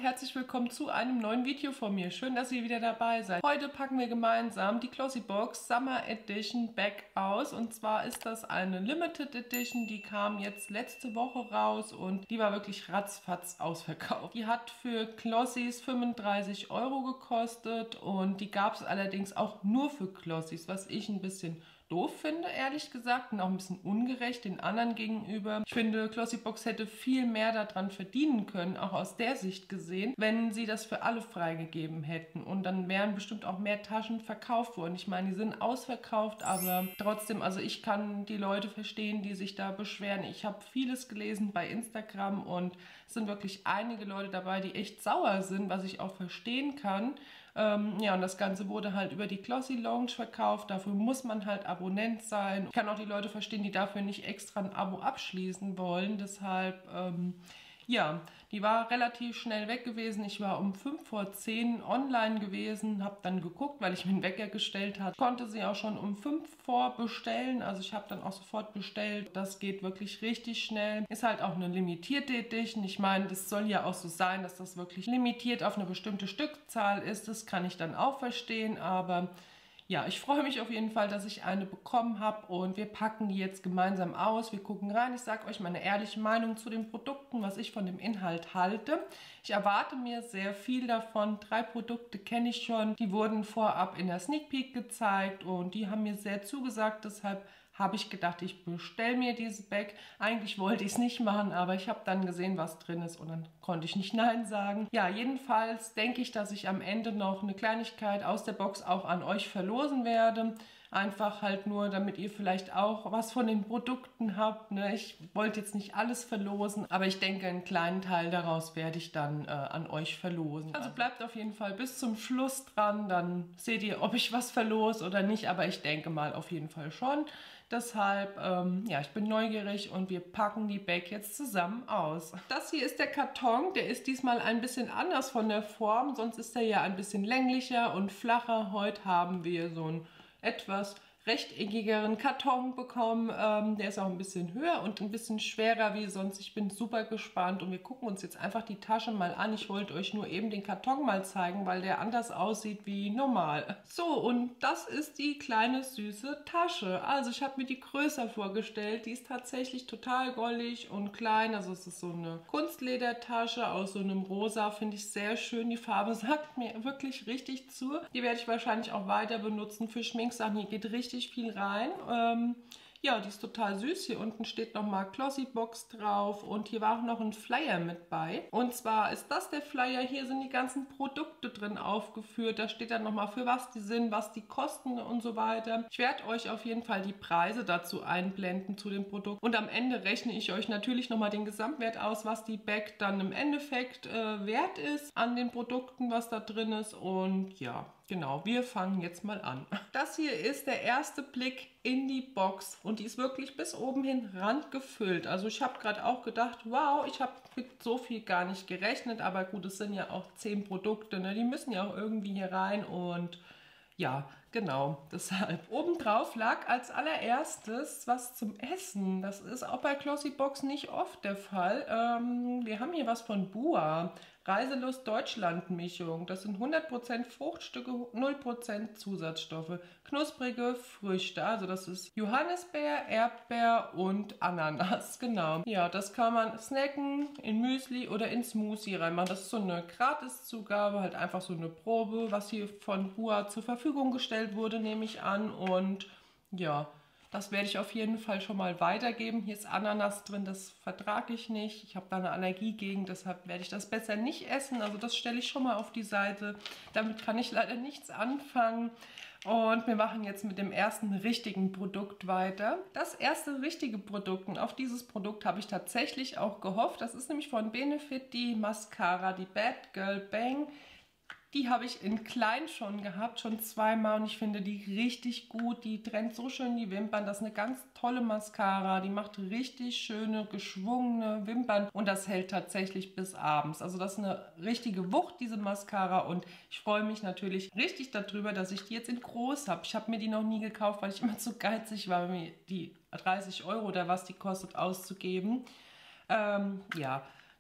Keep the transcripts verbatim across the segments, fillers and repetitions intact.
herzlich willkommen zu einem neuen Video von mir. Schön, dass ihr wieder dabei seid. Heute packen wir gemeinsam die Glossybox Summer Edition Bag aus. Und zwar ist das eine Limited Edition, die kam jetzt letzte Woche raus und die war wirklich ratzfatz ausverkauft. Die hat für Glossys fünfunddreißig Euro gekostet und die gab es allerdings auch nur für Glossys, was ich ein bisschen doof finde, ehrlich gesagt, und auch ein bisschen ungerecht den anderen gegenüber. Ich finde, Glossybox hätte viel mehr daran verdienen können, auch aus der Sicht gesehen, wenn sie das für alle freigegeben hätten. Und dann wären bestimmt auch mehr Taschen verkauft worden. Ich meine, die sind ausverkauft, aber trotzdem, also ich kann die Leute verstehen, die sich da beschweren. Ich habe vieles gelesen bei Instagram und es sind wirklich einige Leute dabei, die echt sauer sind, was ich auch verstehen kann. Ähm, ja, und das Ganze wurde halt über die Glossy Lounge verkauft. Dafür muss man halt Abonnent sein. Ich kann auch die Leute verstehen, die dafür nicht extra ein Abo abschließen wollen. Deshalb, ähm, ja, die war relativ schnell weg gewesen. Ich war um fünf vor zehn online gewesen, habe dann geguckt, weil ich mir einen Wecker gestellt habe. Konnte sie auch schon um fünf vor bestellen. Also ich habe dann auch sofort bestellt. Das geht wirklich richtig schnell. Ist halt auch eine limitierte Edition. Ich meine, das soll ja auch so sein, dass das wirklich limitiert auf eine bestimmte Stückzahl ist. Das kann ich dann auch verstehen, aber ja, ich freue mich auf jeden Fall, dass ich eine bekommen habe und wir packen die jetzt gemeinsam aus. Wir gucken rein. Ich sage euch meine ehrliche Meinung zu den Produkten, was ich von dem Inhalt halte. Ich erwarte mir sehr viel davon. Drei Produkte kenne ich schon. Die wurden vorab in der Sneak Peek gezeigt und die haben mir sehr zugesagt. Deshalb habe ich gedacht, ich bestelle mir dieses Bag. Eigentlich wollte ich es nicht machen, aber ich habe dann gesehen, was drin ist und dann konnte ich nicht Nein sagen. Ja, jedenfalls denke ich, dass ich am Ende noch eine Kleinigkeit aus der Box auch an euch verlosen werde. Einfach halt nur, damit ihr vielleicht auch was von den Produkten habt. Ne? Ich wollte jetzt nicht alles verlosen, aber ich denke, einen kleinen Teil daraus werde ich dann äh, an euch verlosen. Also bleibt auf jeden Fall bis zum Schluss dran, dann seht ihr, ob ich was verlose oder nicht, aber ich denke mal auf jeden Fall schon. Deshalb, ähm, ja, ich bin neugierig und wir packen die Bag jetzt zusammen aus. Das hier ist der Karton, der ist diesmal ein bisschen anders von der Form, sonst ist er ja ein bisschen länglicher und flacher. Heute haben wir so ein etwas rechteckigeren Karton bekommen. Ähm, der ist auch ein bisschen höher und ein bisschen schwerer wie sonst. Ich bin super gespannt und wir gucken uns jetzt einfach die Tasche mal an. Ich wollte euch nur eben den Karton mal zeigen, weil der anders aussieht wie normal. So, und das ist die kleine süße Tasche. Also ich habe mir die größer vorgestellt. Die ist tatsächlich total goldig und klein. Also es ist so eine Kunstledertasche aus so einem Rosa. Finde ich sehr schön. Die Farbe sagt mir wirklich richtig zu. Die werde ich wahrscheinlich auch weiter benutzen für Schminksachen. Hier geht richtig viel rein. Ähm, ja, die ist total süß. Hier unten steht nochmal Glossybox drauf und hier war auch noch ein Flyer mit bei. Und zwar ist das der Flyer. Hier sind die ganzen Produkte drin aufgeführt. Da steht dann nochmal, für was die sind, was die kosten und so weiter. Ich werde euch auf jeden Fall die Preise dazu einblenden zu dem Produkt. Und am Ende rechne ich euch natürlich nochmal den Gesamtwert aus, was die Bag dann im Endeffekt äh, wert ist an den Produkten, was da drin ist. Und ja, genau, wir fangen jetzt mal an. Das hier ist der erste Blick in die Box und die ist wirklich bis oben hin randgefüllt. Also ich habe gerade auch gedacht, wow, ich habe mit so viel gar nicht gerechnet, aber gut, es sind ja auch zehn Produkte, ne? Die müssen ja auch irgendwie hier rein und ja, genau, deshalb. Obendrauf lag als allererstes was zum Essen. Das ist auch bei Glossybox nicht oft der Fall. Ähm, wir haben hier was von Bua. Reiselust Deutschland Mischung. Das sind hundert Prozent Fruchtstücke, null Prozent Zusatzstoffe. Knusprige Früchte. Also das ist Johannisbeer, Erdbeer und Ananas. Genau. Ja, das kann man snacken, in Müsli oder in Smoothie reinmachen. Das ist so eine Gratiszugabe, halt einfach so eine Probe, was hier von Bua zur Verfügung gestellt wurde, nehme ich an. Und ja, das werde ich auf jeden Fall schon mal weitergeben. Hier ist Ananas drin, das vertrage ich nicht. Ich habe da eine Allergie gegen, deshalb werde ich das besser nicht essen. Also das stelle ich schon mal auf die Seite. Damit kann ich leider nichts anfangen. Und wir machen jetzt mit dem ersten richtigen Produkt weiter. Das erste richtige Produkt, und auf dieses Produkt habe ich tatsächlich auch gehofft. Das ist nämlich von Benefit die Mascara, die Bad Girl Bang. Die habe ich in klein schon gehabt, schon zweimal und ich finde die richtig gut. Die trennt so schön die Wimpern. Das ist eine ganz tolle Mascara. Die macht richtig schöne, geschwungene Wimpern und das hält tatsächlich bis abends. Also das ist eine richtige Wucht, diese Mascara, und ich freue mich natürlich richtig darüber, dass ich die jetzt in groß habe. Ich habe mir die noch nie gekauft, weil ich immer zu geizig war, mir die dreißig Euro oder was die kostet auszugeben. Ähm, ja.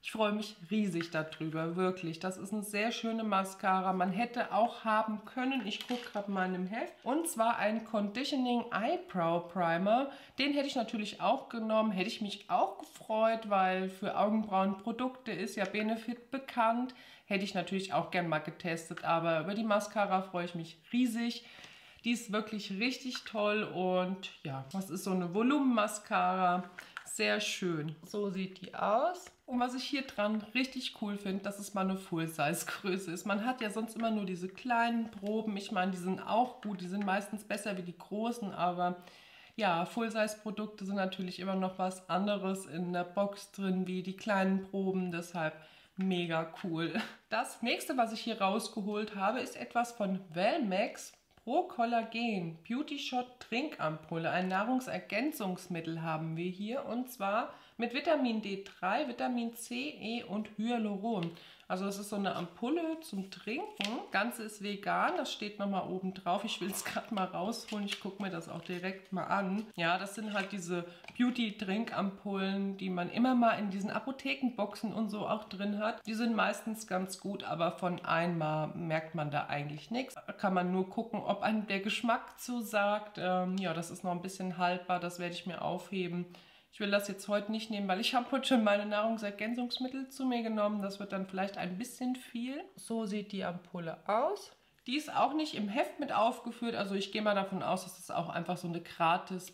Ich freue mich riesig darüber, wirklich. Das ist eine sehr schöne Mascara. Man hätte auch haben können, ich gucke gerade mal in dem Heft, und zwar ein Conditioning Eyebrow Primer. Den hätte ich natürlich auch genommen, hätte ich mich auch gefreut, weil für Augenbrauenprodukte ist ja Benefit bekannt. Hätte ich natürlich auch gern mal getestet, aber über die Mascara freue ich mich riesig. Die ist wirklich richtig toll und ja, das ist so eine Volumenmascara. Sehr schön. So sieht die aus. Und was ich hier dran richtig cool finde, dass es mal eine Full-Size-Größe ist. Man hat ja sonst immer nur diese kleinen Proben. Ich meine, die sind auch gut. Die sind meistens besser wie die großen, aber ja, Full-Size-Produkte sind natürlich immer noch was anderes in der Box drin wie die kleinen Proben. Deshalb mega cool. Das nächste, was ich hier rausgeholt habe, ist etwas von Velmax. Pro Kollagen Beauty Shot Trinkampulle, ein Nahrungsergänzungsmittel haben wir hier, und zwar mit Vitamin D drei, Vitamin C, E und Hyaluron. Also das ist so eine Ampulle zum Trinken. Das Ganze ist vegan, das steht nochmal oben drauf. Ich will es gerade mal rausholen, ich gucke mir das auch direkt mal an. Ja, das sind halt diese Beauty-Trinkampullen, die man immer mal in diesen Apothekenboxen und so auch drin hat. Die sind meistens ganz gut, aber von einmal merkt man da eigentlich nichts. Da kann man nur gucken, ob einem der Geschmack zusagt. Ähm, ja, das ist noch ein bisschen haltbar, das werde ich mir aufheben. Ich will das jetzt heute nicht nehmen, weil ich habe heute schon meine Nahrungsergänzungsmittel zu mir genommen. Das wird dann vielleicht ein bisschen viel. So sieht die Ampulle aus. Die ist auch nicht im Heft mit aufgeführt. Also ich gehe mal davon aus, dass es auch einfach so eine gratis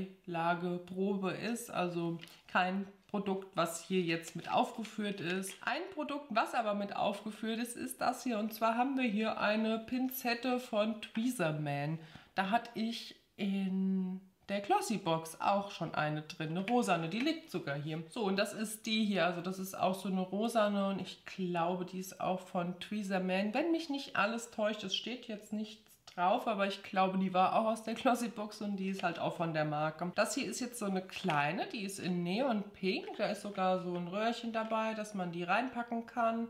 Beilageprobe ist. Also kein Produkt, was hier jetzt mit aufgeführt ist. Ein Produkt, was aber mit aufgeführt ist, ist das hier. Und zwar haben wir hier eine Pinzette von Tweezerman. Da hatte ich in der Glossybox auch schon eine drin, eine rosane, die liegt sogar hier. So, und das ist die hier, also das ist auch so eine rosane und ich glaube, die ist auch von Tweezerman. Wenn mich nicht alles täuscht, es steht jetzt nichts drauf, aber ich glaube, die war auch aus der Glossybox und die ist halt auch von der Marke. Das hier ist jetzt so eine kleine, die ist in Neon Pink, da ist sogar so ein Röhrchen dabei, dass man die reinpacken kann.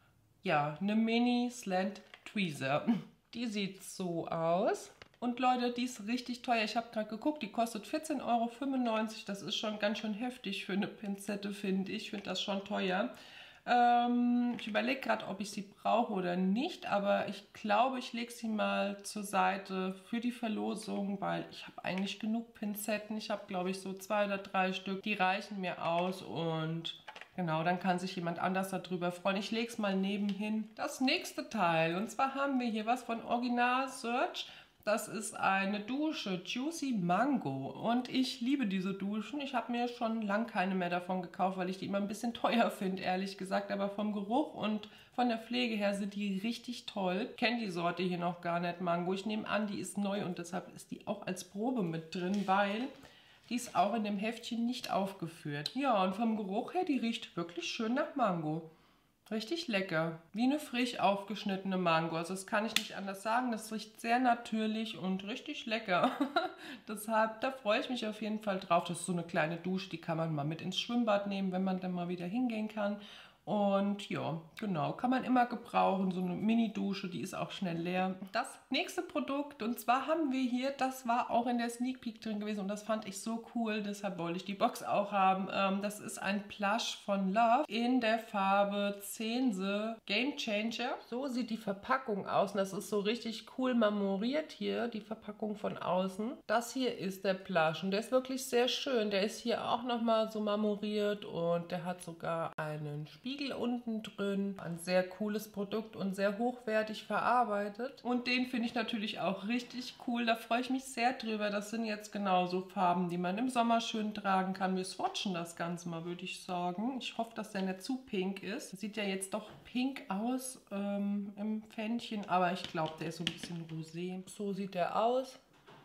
Ja, eine Mini Slant Tweezer. Die sieht so aus. Und Leute, die ist richtig teuer. Ich habe gerade geguckt, die kostet vierzehn Euro fünfundneunzig. Das ist schon ganz schön heftig für eine Pinzette, finde ich. Ich finde das schon teuer. Ähm, ich überlege gerade, ob ich sie brauche oder nicht. Aber ich glaube, ich lege sie mal zur Seite für die Verlosung, weil ich habe eigentlich genug Pinzetten. Ich habe, glaube ich, so zwei oder drei Stück. Die reichen mir aus und genau, dann kann sich jemand anders darüber freuen. Ich lege es mal nebenhin. Das nächste Teil. Und zwar haben wir hier was von Original Search. Das ist eine Dusche, Juicy Mango, und ich liebe diese Duschen. Ich habe mir schon lange keine mehr davon gekauft, weil ich die immer ein bisschen teuer finde, ehrlich gesagt. Aber vom Geruch und von der Pflege her sind die richtig toll. Ich kenne die Sorte hier noch gar nicht, Mango. Ich nehme an, die ist neu und deshalb ist die auch als Probe mit drin, weil die ist auch in dem Heftchen nicht aufgeführt. Ja, und vom Geruch her, die riecht wirklich schön nach Mango. Richtig lecker. Wie eine frisch aufgeschnittene Mango. Also das kann ich nicht anders sagen. Das riecht sehr natürlich und richtig lecker. Deshalb, da freue ich mich auf jeden Fall drauf. Das ist so eine kleine Dusche, die kann man mal mit ins Schwimmbad nehmen, wenn man dann mal wieder hingehen kann. Und ja, genau, kann man immer gebrauchen. So eine Mini-Dusche, die ist auch schnell leer. Das nächste Produkt, und zwar haben wir hier, das war auch in der Sneak Peek drin gewesen und das fand ich so cool, deshalb wollte ich die Box auch haben. Ähm, das ist ein Plush von Love in der Farbe Zense Game Changer. So sieht die Verpackung aus und das ist so richtig cool marmoriert hier, die Verpackung von außen. Das hier ist der Plush und der ist wirklich sehr schön. Der ist hier auch nochmal so marmoriert und der hat sogar einen Spiegel unten drin. Ein sehr cooles Produkt und sehr hochwertig verarbeitet. Und den finde ich natürlich auch richtig cool. Da freue ich mich sehr drüber. Das sind jetzt genauso Farben, die man im Sommer schön tragen kann. Wir swatchen das Ganze mal, würde ich sagen. Ich hoffe, dass der nicht zu pink ist. Sieht ja jetzt doch pink aus ähm, im Pfännchen, aber ich glaube, der ist so ein bisschen rosé. So sieht der aus.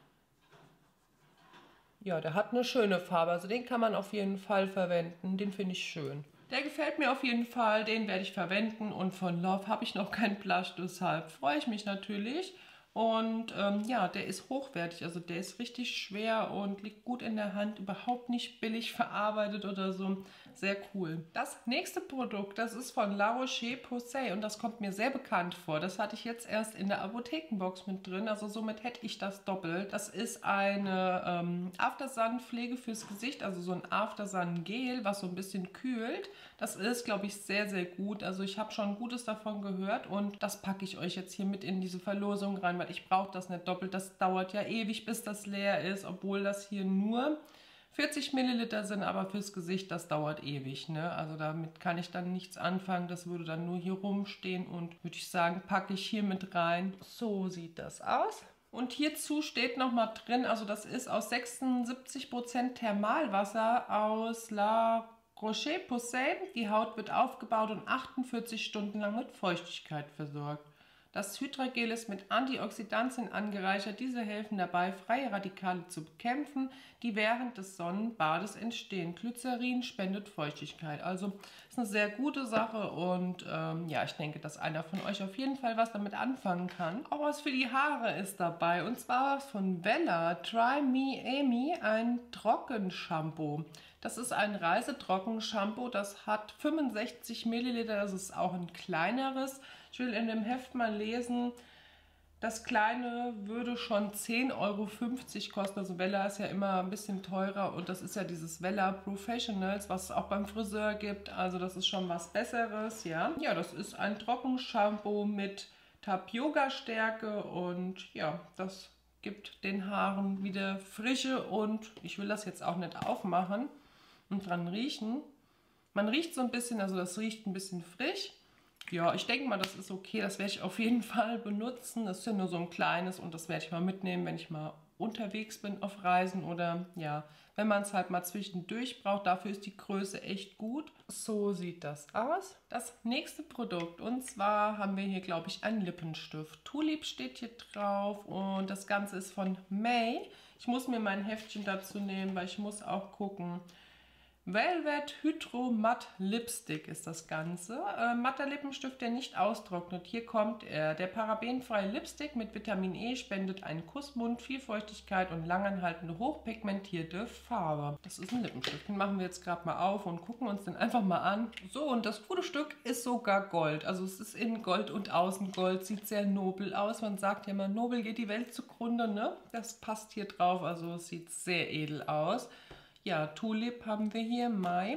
Ja, der hat eine schöne Farbe. Also den kann man auf jeden Fall verwenden. Den finde ich schön. Der gefällt mir auf jeden Fall, den werde ich verwenden und von Love habe ich noch keinen Blush, deshalb freue ich mich natürlich. Und ähm, ja, der ist hochwertig, also der ist richtig schwer und liegt gut in der Hand, überhaupt nicht billig verarbeitet oder so. Sehr cool. Das nächste Produkt, das ist von La Roche-Posay und das kommt mir sehr bekannt vor. Das hatte ich jetzt erst in der Apothekenbox mit drin, also somit hätte ich das doppelt. Das ist eine ähm, Aftersun-Pflege fürs Gesicht, also so ein Aftersun-Gel, was so ein bisschen kühlt. Das ist, glaube ich, sehr, sehr gut. Also ich habe schon Gutes davon gehört und das packe ich euch jetzt hier mit in diese Verlosung rein, weil ich brauche das nicht doppelt. Das dauert ja ewig, bis das leer ist, obwohl das hier nur vierzig Milliliter sind, aber fürs Gesicht, das dauert ewig, ne? Also damit kann ich dann nichts anfangen. Das würde dann nur hier rumstehen und würde ich sagen, packe ich hier mit rein. So sieht das aus. Und hierzu steht nochmal drin, also das ist aus sechsundsiebzig Prozent Thermalwasser aus La Roche-Posay. Die Haut wird aufgebaut und achtundvierzig Stunden lang mit Feuchtigkeit versorgt. Das Hydrogel ist mit Antioxidantien angereichert. Diese helfen dabei, freie Radikale zu bekämpfen, die während des Sonnenbades entstehen. Glycerin spendet Feuchtigkeit. Also ist eine sehr gute Sache und ähm, ja, ich denke, dass einer von euch auf jeden Fall was damit anfangen kann. Auch was für die Haare ist dabei und zwar was von Wella Try Me Amy, ein Trockenshampoo. Das ist ein Reisetrockenshampoo, das hat fünfundsechzig Milliliter, das ist auch ein kleineres. Ich will in dem Heft mal lesen, das kleine würde schon zehn Euro fünfzig kosten. Also Wella ist ja immer ein bisschen teurer und das ist ja dieses Wella Professionals, was es auch beim Friseur gibt. Also das ist schon was Besseres, ja. Ja, das ist ein Trockenshampoo mit Tapioca-Stärke und ja, das gibt den Haaren wieder Frische und ich will das jetzt auch nicht aufmachen und dran riechen. Man riecht so ein bisschen, also das riecht ein bisschen frisch. Ja, ich denke mal, das ist okay. Das werde ich auf jeden Fall benutzen. Das ist ja nur so ein kleines und das werde ich mal mitnehmen, wenn ich mal unterwegs bin auf Reisen oder ja, wenn man es halt mal zwischendurch braucht. Dafür ist die Größe echt gut. So sieht das aus. Das nächste Produkt und zwar haben wir hier, glaube ich, einen Lippenstift. Tulip steht hier drauf und das Ganze ist von May. Ich muss mir mein Heftchen dazu nehmen, weil ich muss auch gucken. Velvet Hydro Matte Lipstick ist das Ganze. Äh, matter Lippenstift, der nicht austrocknet. Hier kommt er. Der parabenfreie Lipstick mit Vitamin E spendet einen Kussmund, viel Feuchtigkeit und langanhaltende, hochpigmentierte Farbe. Das ist ein Lippenstift. Den machen wir jetzt gerade mal auf und gucken uns den einfach mal an. So, und das gute Stück ist sogar Gold. Also es ist innen Gold und außen Gold. Sieht sehr nobel aus. Man sagt ja immer, nobel geht die Welt zugrunde, ne? Das passt hier drauf. Also es sieht sehr edel aus. Ja, Tulip haben wir hier, Mai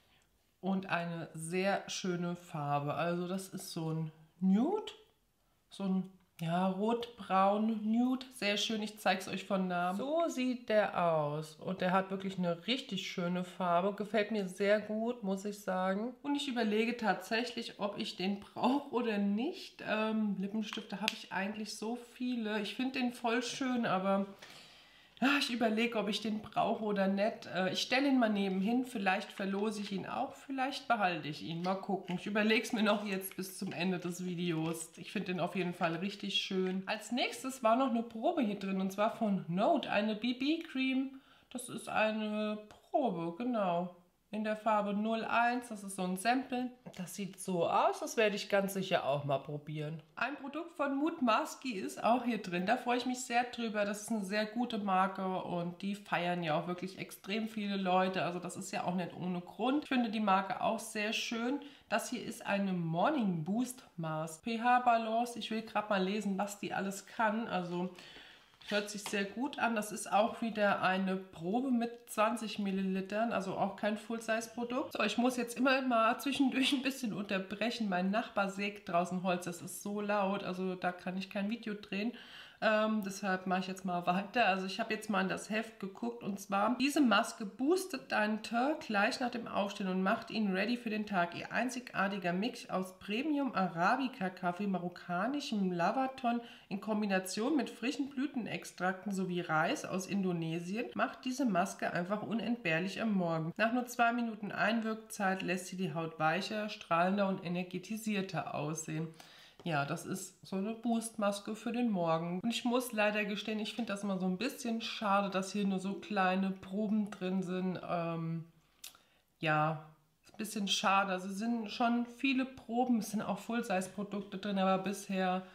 und eine sehr schöne Farbe. Also das ist so ein Nude, so ein ja, rot-braun Nude, sehr schön. Ich zeige es euch von nahem. So sieht der aus und der hat wirklich eine richtig schöne Farbe. Gefällt mir sehr gut, muss ich sagen. Und ich überlege tatsächlich, ob ich den brauche oder nicht. Ähm, Lippenstifte habe ich eigentlich so viele. Ich finde den voll schön, aber ich überlege, ob ich den brauche oder nicht. Ich stelle ihn mal nebenhin. Vielleicht verlose ich ihn auch. Vielleicht behalte ich ihn. Mal gucken. Ich überlege es mir noch jetzt bis zum Ende des Videos. Ich finde den auf jeden Fall richtig schön. Als nächstes war noch eine Probe hier drin. Und zwar von Note. Eine B B-Cream. Das ist eine Probe, genau. In der Farbe null eins, das ist so ein Sample. Das sieht so aus, das werde ich ganz sicher auch mal probieren. Ein Produkt von Mood Masky ist auch hier drin. Da freue ich mich sehr drüber. Das ist eine sehr gute Marke und die feiern ja auch wirklich extrem viele Leute. Also das ist ja auch nicht ohne Grund. Ich finde die Marke auch sehr schön. Das hier ist eine Morning Boost Mask. pH-Balance, ich will gerade mal lesen, was die alles kann. Also hört sich sehr gut an. Das ist auch wieder eine Probe mit zwanzig Millilitern, also auch kein Full-Size-Produkt. So, ich muss jetzt immer mal zwischendurch ein bisschen unterbrechen. Mein Nachbar sägt draußen Holz, das ist so laut, also da kann ich kein Video drehen. Ähm, deshalb mache ich jetzt mal weiter. Also ich habe jetzt mal in das Heft geguckt und zwar, diese Maske boostet deinen Teint gleich nach dem Aufstehen und macht ihn ready für den Tag. Ihr einzigartiger Mix aus Premium Arabica Kaffee, marokkanischem Lavaton in Kombination mit frischen Blütenextrakten sowie Reis aus Indonesien macht diese Maske einfach unentbehrlich am Morgen. Nach nur zwei Minuten Einwirkzeit lässt sie die Haut weicher, strahlender und energetisierter aussehen. Ja, das ist so eine Boostmaske für den Morgen. Und ich muss leider gestehen, ich finde das immer so ein bisschen schade, dass hier nur so kleine Proben drin sind. Ähm, ja, ist ein bisschen schade. Also es sind schon viele Proben, es sind auch Full-Size-Produkte drin, aber bisher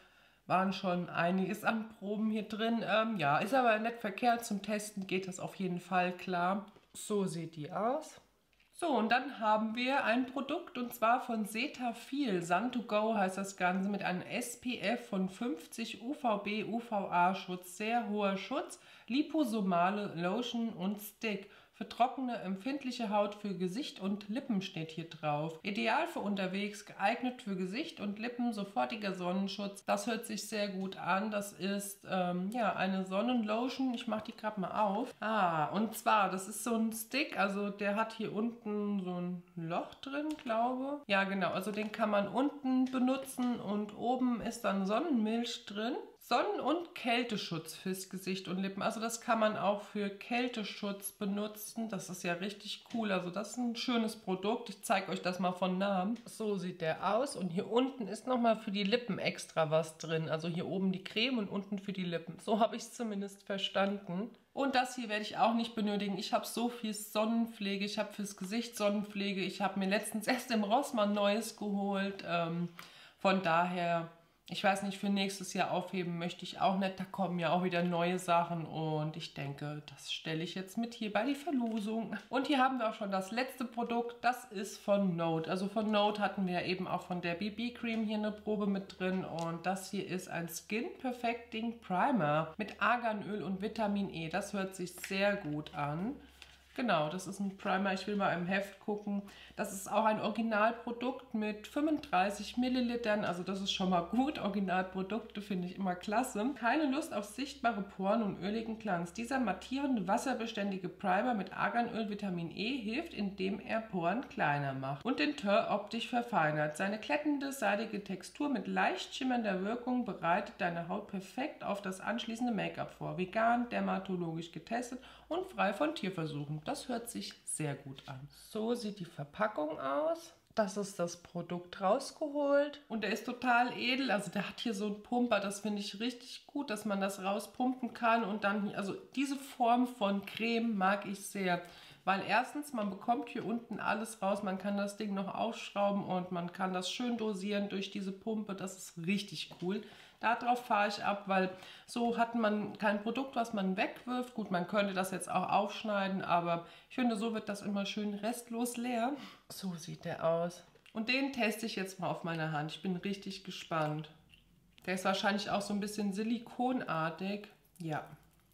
waren schon einiges an Proben hier drin. Ähm, ja, ist aber nicht verkehrt. Zum Testen geht das auf jeden Fall klar. So sieht die aus. So, und dann haben wir ein Produkt und zwar von Cetaphil. Sun to Go heißt das Ganze mit einem S P F von fünfzig, U V B, U V A-Schutz, sehr hoher Schutz, liposomale Lotion und Stick. Für trockene, empfindliche Haut, für Gesicht und Lippen steht hier drauf. Ideal für unterwegs, geeignet für Gesicht und Lippen, sofortiger Sonnenschutz. Das hört sich sehr gut an. Das ist ähm, ja eine Sonnenlotion. Ich mache die gerade mal auf. Ah, und zwar, das ist so ein Stick, also der hat hier unten so ein Loch drin, glaube ich. Ja, genau, also den kann man unten benutzen und oben ist dann Sonnenmilch drin. Sonnen- und Kälteschutz fürs Gesicht und Lippen. Also das kann man auch für Kälteschutz benutzen. Das ist ja richtig cool. Also das ist ein schönes Produkt. Ich zeige euch das mal von nahem. So sieht der aus. Und hier unten ist nochmal für die Lippen extra was drin. Also hier oben die Creme und unten für die Lippen. So habe ich es zumindest verstanden. Und das hier werde ich auch nicht benötigen. Ich habe so viel Sonnenpflege. Ich habe fürs Gesicht Sonnenpflege. Ich habe mir letztens erst im Rossmann Neues geholt. Ähm, von daher... Ich weiß nicht, für nächstes Jahr aufheben möchte ich auch nicht. Da kommen ja auch wieder neue Sachen und ich denke, das stelle ich jetzt mit hier bei die Verlosung. Und hier haben wir auch schon das letzte Produkt. Das ist von Note. Also von Note hatten wir eben auch von der B B-Cream hier eine Probe mit drin. Und das hier ist ein Skin Perfecting Primer mit Arganöl und Vitamin E. Das hört sich sehr gut an. Genau, das ist ein Primer. Ich will mal im Heft gucken. Das ist auch ein Originalprodukt mit fünfunddreißig Millilitern. Also das ist schon mal gut. Originalprodukte finde ich immer klasse. Keine Lust auf sichtbare Poren und öligen Glanz. Dieser mattierende, wasserbeständige Primer mit Arganöl Vitamin E hilft, indem er Poren kleiner macht und den Teint optisch verfeinert. Seine glättende, seidige Textur mit leicht schimmernder Wirkung bereitet deine Haut perfekt auf das anschließende Make-up vor. Vegan, dermatologisch getestet und frei von Tierversuchen. Das hört sich sehr gut an. So sieht die Verpackung aus. Das ist das Produkt rausgeholt. Und der ist total edel. Also der hat hier so einen Pumper. Das finde ich richtig gut, dass man das rauspumpen kann. Und dann, also diese Form von Creme mag ich sehr. Weil erstens, man bekommt hier unten alles raus. Man kann das Ding noch aufschrauben und man kann das schön dosieren durch diese Pumpe. Das ist richtig cool. Darauf fahre ich ab, weil so hat man kein Produkt, was man wegwirft. Gut, man könnte das jetzt auch aufschneiden, aber ich finde, so wird das immer schön restlos leer. So sieht der aus. Und den teste ich jetzt mal auf meiner Hand. Ich bin richtig gespannt. Der ist wahrscheinlich auch so ein bisschen silikonartig. Ja.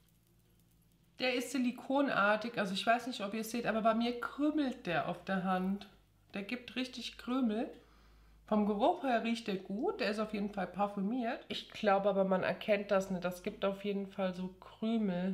Der ist silikonartig, also ich weiß nicht, ob ihr es seht, aber bei mir krümelt der auf der Hand. Der gibt richtig Krümel. Vom Geruch her riecht der gut, der ist auf jeden Fall parfümiert. Ich glaube aber, man erkennt das nicht. Das gibt auf jeden Fall so Krümel.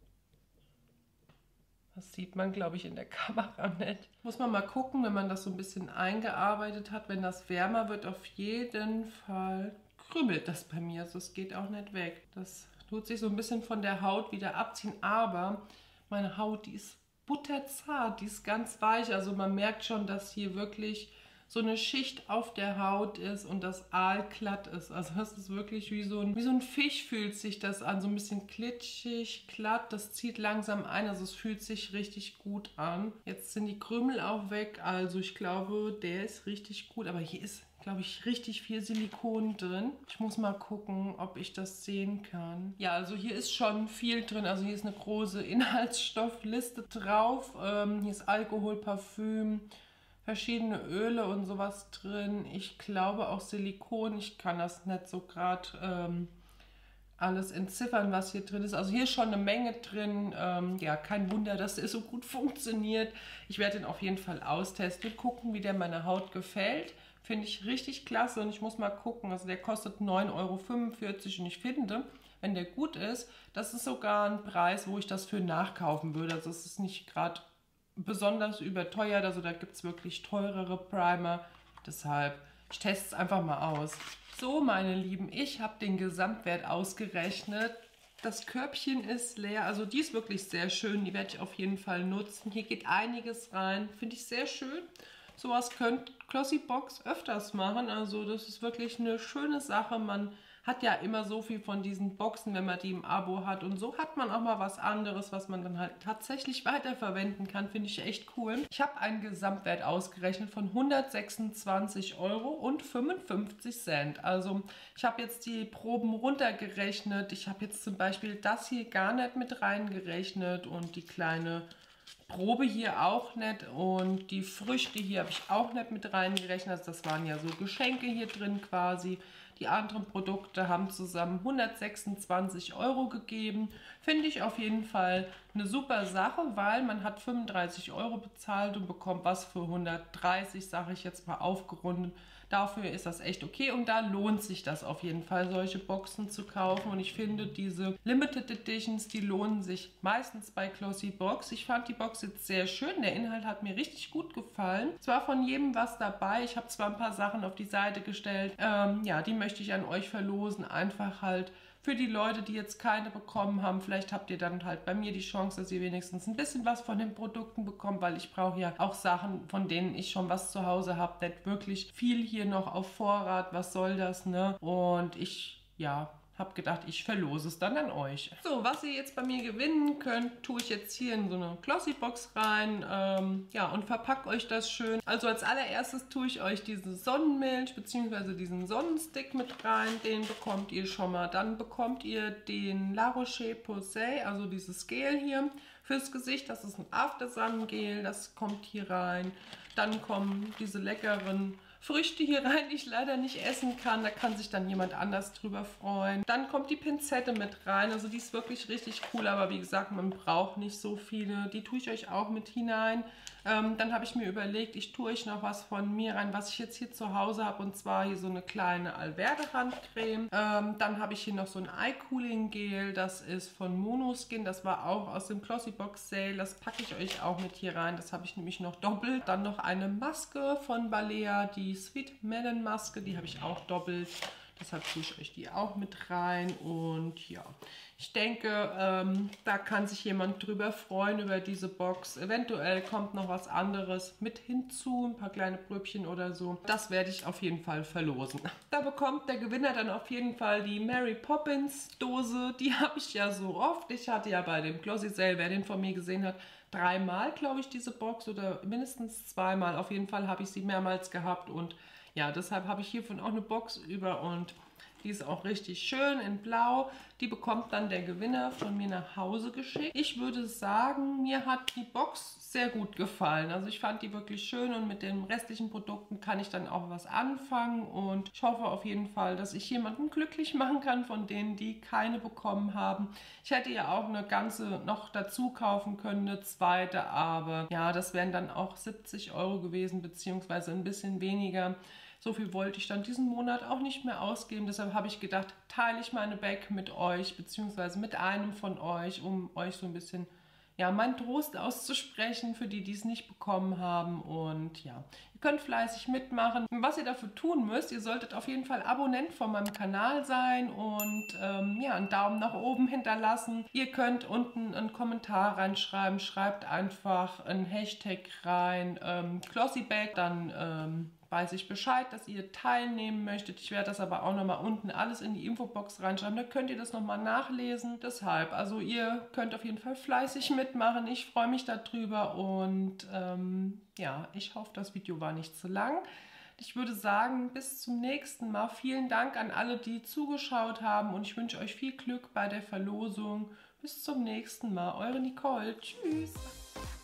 Das sieht man, glaube ich, in der Kamera nicht. Muss man mal gucken, wenn man das so ein bisschen eingearbeitet hat. Wenn das wärmer wird, auf jeden Fall krümelt das bei mir. Also es geht auch nicht weg. Das tut sich so ein bisschen von der Haut wieder abziehen. Aber meine Haut, die ist butterzart, die ist ganz weich. Also man merkt schon, dass hier wirklich so eine Schicht auf der Haut ist und das Aal glatt ist. Also das ist wirklich wie so ein, wie so ein Fisch fühlt sich das an. So ein bisschen klitschig, glatt. Das zieht langsam ein. Also es fühlt sich richtig gut an. Jetzt sind die Krümel auch weg. Also ich glaube, der ist richtig gut. Aber hier ist, glaube ich, richtig viel Silikon drin. Ich muss mal gucken, ob ich das sehen kann. Ja, also hier ist schon viel drin. Also hier ist eine große Inhaltsstoffliste drauf. Ähm, hier ist Alkohol, Parfüm, verschiedene Öle und sowas drin. Ich glaube auch Silikon. Ich kann das nicht so gerade ähm, alles entziffern, was hier drin ist. Also hier ist schon eine Menge drin. Ähm, ja, kein Wunder, dass der so gut funktioniert. Ich werde den auf jeden Fall austesten und gucken, wie der meiner Haut gefällt. Finde ich richtig klasse und ich muss mal gucken. Also der kostet neun Euro fünfundvierzig und ich finde, wenn der gut ist, das ist sogar ein Preis, wo ich das für nachkaufen würde. Also es ist nicht gerade besonders überteuert, also da gibt es wirklich teurere Primer. Deshalb, ich teste es einfach mal aus. So, meine Lieben, ich habe den Gesamtwert ausgerechnet. Das Körbchen ist leer, also die ist wirklich sehr schön. Die werde ich auf jeden Fall nutzen. Hier geht einiges rein, finde ich sehr schön. Sowas könnt Glossybox öfters machen, also das ist wirklich eine schöne Sache. Man hat ja immer so viel von diesen Boxen, wenn man die im Abo hat. Und so hat man auch mal was anderes, was man dann halt tatsächlich weiterverwenden kann. Finde ich echt cool. Ich habe einen Gesamtwert ausgerechnet von hundertsechsundzwanzig Euro und fünfundfünfzig Cent. Also ich habe jetzt die Proben runtergerechnet. Ich habe jetzt zum Beispiel das hier gar nicht mit reingerechnet und die kleine Probe hier auch nicht und die Früchte hier habe ich auch nicht mit reingerechnet. Also das waren ja so Geschenke hier drin quasi. Die anderen Produkte haben zusammen hundertsechsundzwanzig Euro gegeben. Finde ich auf jeden Fall eine super Sache, weil man hat fünfunddreißig Euro bezahlt und bekommt was für hundertdreißig, sage ich jetzt mal aufgerundet. Dafür ist das echt okay und da lohnt sich das auf jeden Fall, solche Boxen zu kaufen. Und ich finde, diese Limited Editions, die lohnen sich meistens bei Glossybox. Ich fand die Box jetzt sehr schön. Der Inhalt hat mir richtig gut gefallen. Es war von jedem was dabei. Ich habe zwar ein paar Sachen auf die Seite gestellt. Ähm, ja, die möchte ich an euch verlosen. Einfach halt für die Leute, die jetzt keine bekommen haben. Vielleicht habt ihr dann halt bei mir die Chance, dass ihr wenigstens ein bisschen was von den Produkten bekommt, weil ich brauche ja auch Sachen, von denen ich schon was zu Hause habe. Nicht wirklich viel hier noch auf Vorrat. Was soll das, ne? Und ich, ja, habe gedacht, ich verlose es dann an euch. So, was ihr jetzt bei mir gewinnen könnt, tue ich jetzt hier in so eine Glossybox rein. Ähm, ja, und verpacke euch das schön. Also als allererstes tue ich euch diese Sonnenmilch bzw. diesen Sonnenstick mit rein. Den bekommt ihr schon mal. Dann bekommt ihr den La Roche-Posay, also dieses Gel hier fürs Gesicht. Das ist ein After-Sun-Gel. Das kommt hier rein. Dann kommen diese leckeren Früchte hier rein, die ich leider nicht essen kann. Da kann sich dann jemand anders drüber freuen. Dann kommt die Pinzette mit rein. Also die ist wirklich richtig cool. Aber wie gesagt, man braucht nicht so viele. Die tue ich euch auch mit hinein. Ähm, dann habe ich mir überlegt, ich tue euch noch was von mir rein, was ich jetzt hier zu Hause habe. Und zwar hier so eine kleine Alverde-Handcreme. Ähm, dann habe ich hier noch so ein Eye-Cooling-Gel. Das ist von Monoskin. Das war auch aus dem Glossybox Sale. Das packe ich euch auch mit hier rein. Das habe ich nämlich noch doppelt. Dann noch eine Maske von Balea, die Sweet Melon Maske, die habe ich auch doppelt. Deshalb tue ich euch die auch mit rein. Und ja, ich denke, ähm, da kann sich jemand drüber freuen über diese Box. Eventuell kommt noch was anderes mit hinzu, ein paar kleine Bröbchen oder so. Das werde ich auf jeden Fall verlosen. Da bekommt der Gewinner dann auf jeden Fall die Mary Poppins Dose. Die habe ich ja so oft. Ich hatte ja bei dem Glossy Sale, wer den von mir gesehen hat, dreimal, glaube ich, diese Box oder mindestens zweimal. Auf jeden Fall habe ich sie mehrmals gehabt und ja, deshalb habe ich hiervon auch eine Box über und die ist auch richtig schön in Blau. Die bekommt dann der Gewinner von mir nach Hause geschickt. Ich würde sagen, mir hat die Box sehr gut gefallen. Also ich fand die wirklich schön und mit den restlichen Produkten kann ich dann auch was anfangen. Und ich hoffe auf jeden Fall, dass ich jemanden glücklich machen kann von denen, die keine bekommen haben. Ich hätte ja auch eine ganze noch dazu kaufen können, eine zweite. Aber ja, das wären dann auch siebzig Euro gewesen, beziehungsweise ein bisschen weniger. So viel wollte ich dann diesen Monat auch nicht mehr ausgeben. Deshalb habe ich gedacht, teile ich meine Bag mit euch, beziehungsweise mit einem von euch, um euch so ein bisschen, ja, meinen Trost auszusprechen für die, die es nicht bekommen haben. Und ja, ihr könnt fleißig mitmachen. Was ihr dafür tun müsst, ihr solltet auf jeden Fall Abonnent von meinem Kanal sein und ähm, ja, einen Daumen nach oben hinterlassen. Ihr könnt unten einen Kommentar reinschreiben. Schreibt einfach einen Hashtag rein, ähm, Glossybag, dann ähm, weiß ich Bescheid, dass ihr teilnehmen möchtet. Ich werde das aber auch nochmal unten alles in die Infobox reinschreiben. Da könnt ihr das nochmal nachlesen. Deshalb, also ihr könnt auf jeden Fall fleißig mitmachen. Ich freue mich darüber und ähm, ja, ich hoffe, das Video war nicht zu lang. Ich würde sagen, bis zum nächsten Mal. Vielen Dank an alle, die zugeschaut haben und ich wünsche euch viel Glück bei der Verlosung. Bis zum nächsten Mal. Eure Nicole. Tschüss.